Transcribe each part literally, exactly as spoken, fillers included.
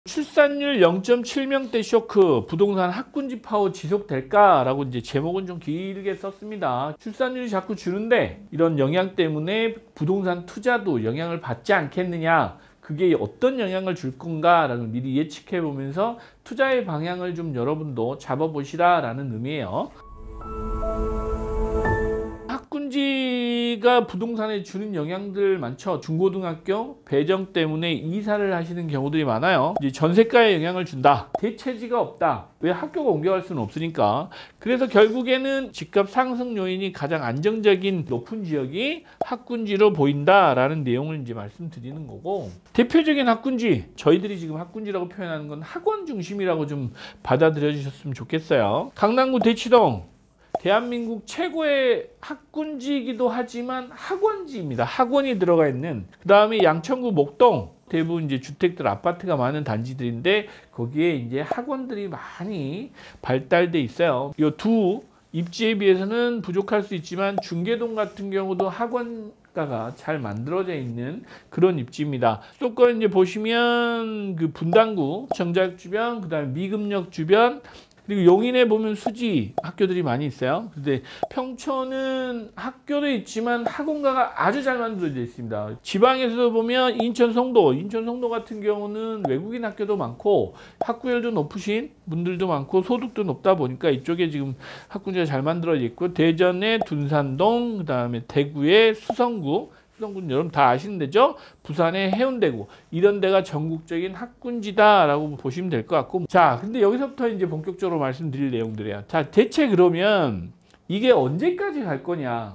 출산율 영 점 칠 명대 쇼크, 부동산 학군지 파워 지속될까라고 이제 제목은 좀 길게 썼습니다. 출산율이 자꾸 줄는데 이런 영향 때문에 부동산 투자도 영향을 받지 않겠느냐, 그게 어떤 영향을 줄 건가라는 미리 예측해 보면서 투자의 방향을 좀 여러분도 잡아보시라라는 의미예요. 학군지가 부동산에 주는 영향들 많죠. 중고등학교 배정 때문에 이사를 하시는 경우들이 많아요. 이제 전세가에 영향을 준다. 대체지가 없다. 왜 학교가 옮겨갈 수는 없으니까. 그래서 결국에는 집값 상승 요인이 가장 안정적인 높은 지역이 학군지로 보인다라는 내용을 이제 말씀드리는 거고, 대표적인 학군지, 저희들이 지금 학군지라고 표현하는 건 학원 중심이라고 좀 받아들여 주셨으면 좋겠어요. 강남구 대치동, 대한민국 최고의 학군지이기도 하지만 학원지입니다. 학원이 들어가 있는. 그 다음에 양천구 목동, 대부분 이제 주택들, 아파트가 많은 단지들인데 거기에 이제 학원들이 많이 발달돼 있어요. 이 두 입지에 비해서는 부족할 수 있지만 중계동 같은 경우도 학원가가 잘 만들어져 있는 그런 입지입니다. 수도권 이제 보시면 그 분당구, 정자역 주변, 그 다음에 미금역 주변, 그리고 용인에 보면 수지 학교들이 많이 있어요. 근데 평촌은 학교도 있지만 학원가가 아주 잘 만들어져 있습니다. 지방에서 보면 인천 송도, 인천 송도 같은 경우는 외국인 학교도 많고 학구열도 높으신 분들도 많고 소득도 높다 보니까 이쪽에 지금 학군지가 잘 만들어져 있고, 대전의 둔산동, 그 다음에 대구의 수성구, 수성구는 여러분 다 아시는 데죠. 부산의 해운대구, 이런 데가 전국적인 학군지다라고 보시면 될 것 같고, 자, 근데 여기서부터 이제 본격적으로 말씀드릴 내용들이에요. 자, 대체 그러면 이게 언제까지 갈 거냐,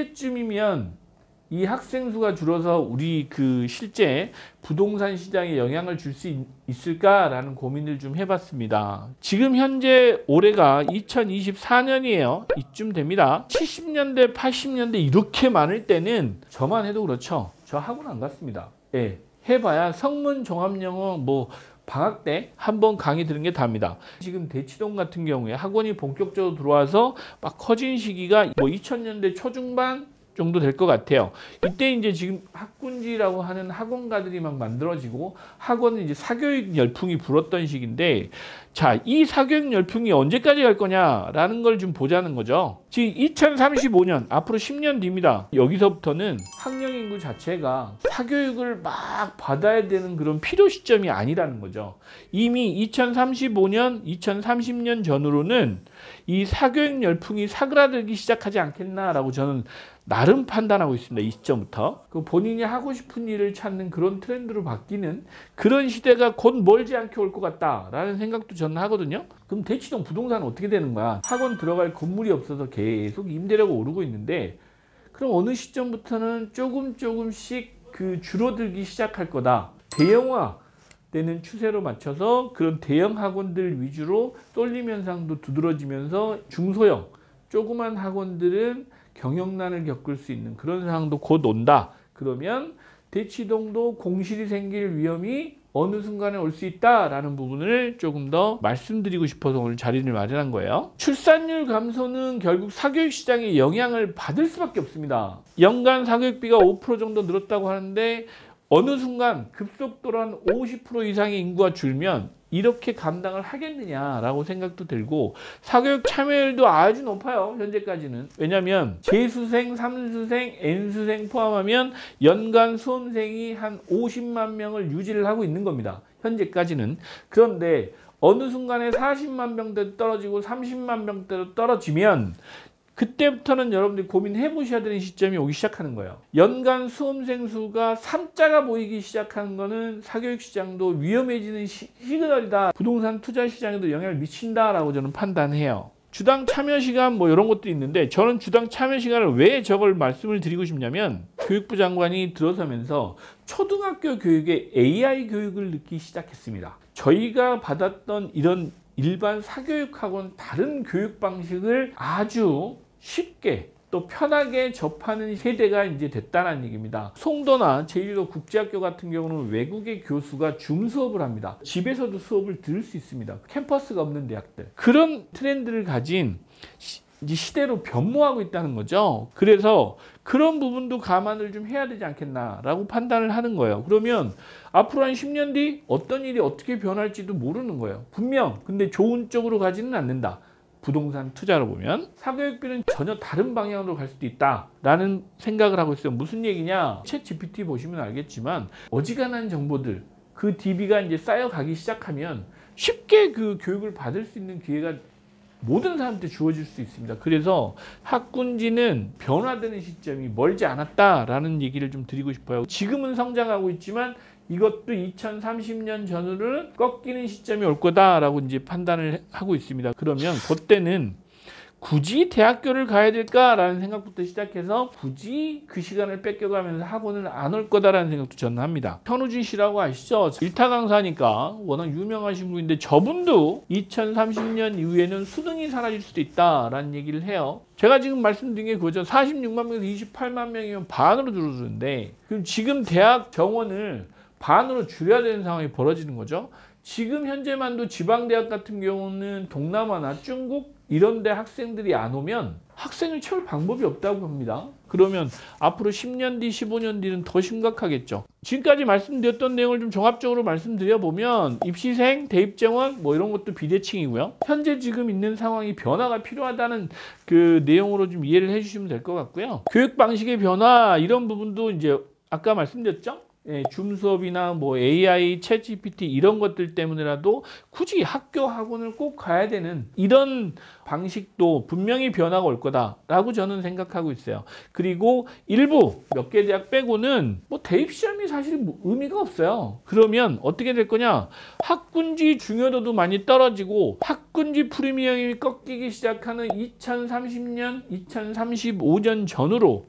언제쯤이면 이 학생 수가 줄어서 우리 그 실제 부동산 시장에 영향을 줄 수 있을까라는 고민을 좀 해봤습니다. 지금 현재 올해가 이천이십사 년이에요. 이쯤 됩니다. 칠십 년대, 팔십 년대 이렇게 많을 때는 저만 해도 그렇죠. 저 학원 안 갔습니다. 예, 해봐야 성문 종합영어 뭐 방학 때 한 번 강의 들은 게 답니다. 지금 대치동 같은 경우에 학원이 본격적으로 들어와서 막 커진 시기가 뭐 이천 년대 초중반 정도 될 것 같아요. 이때 이제 지금 학군지라고 하는 학원가들이 막 만들어지고 학원은 이제 사교육 열풍이 불었던 시기인데, 자, 이 사교육 열풍이 언제까지 갈 거냐라는 걸 좀 보자는 거죠. 지금 이천삼십오 년, 앞으로 십 년 뒤입니다. 여기서부터는 학령 인구 자체가 사교육을 막 받아야 되는 그런 필요 시점이 아니라는 거죠. 이미 이천삼십오 년, 이천삼십 년 전후로는 이 사교육 열풍이 사그라들기 시작하지 않겠나라고 저는 나름 판단하고 있습니다. 이 시점부터. 그 본인이 하고 싶은 일을 찾는 그런 트렌드로 바뀌는 그런 시대가 곧 멀지 않게 올 것 같다라는 생각도 저는 하거든요. 그럼 대치동 부동산은 어떻게 되는 거야? 학원 들어갈 건물이 없어서 계속 임대료가 오르고 있는데, 그럼 어느 시점부터는 조금 조금씩 그 줄어들기 시작할 거다. 대형화 되는 추세로 맞춰서 그런 대형 학원들 위주로 쏠림 현상도 두드러지면서 중소형 조그만 학원들은 경영난을 겪을 수 있는 그런 상황도 곧 온다. 그러면 대치동도 공실이 생길 위험이 어느 순간에 올 수 있다라는 부분을 조금 더 말씀드리고 싶어서 오늘 자리를 마련한 거예요. 출산율 감소는 결국 사교육 시장에 영향을 받을 수밖에 없습니다. 연간 사교육비가 오 퍼센트 정도 늘었다고 하는데 어느 순간 급속도로 한 오십 퍼센트 이상의 인구가 줄면 이렇게 감당을 하겠느냐라고 생각도 들고, 사교육 참여율도 아주 높아요. 현재까지는. 왜냐하면 재수생, 삼수생, N수생 포함하면 연간 수험생이 한 오십만 명을 유지를 하고 있는 겁니다. 현재까지는. 그런데 어느 순간에 사십만 명대로 떨어지고 삼십만 명대로 떨어지면 그때부터는 여러분들이 고민해 보셔야 되는 시점이 오기 시작하는 거예요. 연간 수험생 수가 삼자가 보이기 시작하는 거는 사교육 시장도 위험해지는 시, 시그널이다. 부동산 투자 시장에도 영향을 미친다라고 저는 판단해요. 주당 참여 시간 뭐 이런 것도 있는데, 저는 주당 참여 시간을 왜 저걸 말씀을 드리고 싶냐면, 교육부 장관이 들어서면서 초등학교 교육에 에이아이 교육을 넣기 시작했습니다. 저희가 받았던 이런 일반 사교육하고는 다른 교육 방식을 아주 쉽게 또 편하게 접하는 세대가 이제 됐다는 얘기입니다. 송도나 제주도 국제학교 같은 경우는 외국의 교수가 줌 수업을 합니다. 집에서도 수업을 들을 수 있습니다. 캠퍼스가 없는 대학들. 그런 트렌드를 가진 이제 시대로 변모하고 있다는 거죠. 그래서 그런 부분도 감안을 좀 해야 되지 않겠나라고 판단을 하는 거예요. 그러면 앞으로 한 십 년 뒤 어떤 일이 어떻게 변할지도 모르는 거예요. 분명 근데 좋은 쪽으로 가지는 않는다. 부동산 투자로 보면 사교육비는 전혀 다른 방향으로 갈 수도 있다라는 생각을 하고 있어요. 무슨 얘기냐? 챗 지피티 보시면 알겠지만 어지간한 정보들 그 디비가 이제 쌓여가기 시작하면 쉽게 그 교육을 받을 수 있는 기회가 모든 사람한테 주어질 수 있습니다. 그래서 학군지는 변화되는 시점이 멀지 않았다라는 얘기를 좀 드리고 싶어요. 지금은 성장하고 있지만 이것도 이천삼십 년 전으로는 꺾이는 시점이 올 거다라고 이제 판단을 하고 있습니다. 그러면 그때는 굳이 대학교를 가야 될까라는 생각부터 시작해서 굳이 그 시간을 뺏겨가면서 학원을 안 올 거다라는 생각도 저는 합니다. 현우진 씨라고 아시죠? 일타 강사니까 워낙 유명하신 분인데 저분도 이천삼십 년 이후에는 수능이 사라질 수도 있다라는 얘기를 해요. 제가 지금 말씀드린 게 그거죠. 사십육만 명에서 이십팔만 명이면 반으로 줄어드는데 그럼 지금 대학 정원을 반으로 줄여야 되는 상황이 벌어지는 거죠. 지금 현재만도 지방대학 같은 경우는 동남아나 중국 이런 데 학생들이 안 오면 학생을 채울 방법이 없다고 봅니다. 그러면 앞으로 십 년 뒤, 십오 년 뒤는 더 심각하겠죠. 지금까지 말씀드렸던 내용을 좀 종합적으로 말씀드려 보면 입시생, 대입정원 뭐 이런 것도 비대칭이고요. 현재 지금 있는 상황이 변화가 필요하다는 그 내용으로 좀 이해를 해주시면 될 것 같고요. 교육 방식의 변화 이런 부분도 이제 아까 말씀드렸죠. 예, 줌 수업이나 뭐 에이아이, 챗 지피티 이런 것들 때문에라도 굳이 학교 학원을 꼭 가야 되는 이런 방식도 분명히 변화가 올 거다라고 저는 생각하고 있어요. 그리고 일부 몇 개 대학 빼고는 뭐 대입 시험이 사실 뭐 의미가 없어요. 그러면 어떻게 될 거냐? 학군지 중요도도 많이 떨어지고 학군지 프리미엄이 꺾이기 시작하는 이천삼십 년, 이천삼십오 년 전으로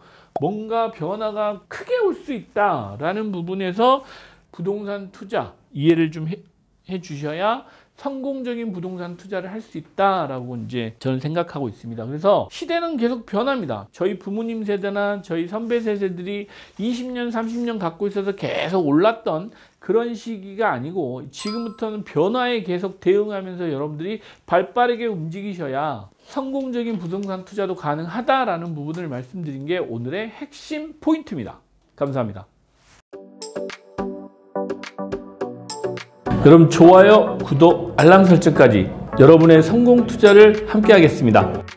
뭔가 변화가 크게 올 수 있다라는 부분에서 부동산 투자 이해를 좀 해, 해 주셔야 성공적인 부동산 투자를 할 수 있다라고 이제 저는 생각하고 있습니다. 그래서 시대는 계속 변합니다. 저희 부모님 세대나 저희 선배 세대들이 이십 년, 삼십 년 갖고 있어서 계속 올랐던 그런 시기가 아니고 지금부터는 변화에 계속 대응하면서 여러분들이 발빠르게 움직이셔야 성공적인 부동산 투자도 가능하다라는 부분을 말씀드린 게 오늘의 핵심 포인트입니다. 감사합니다. 여러분 좋아요, 구독, 알람 설정까지 여러분의 성공 투자를 함께 하겠습니다.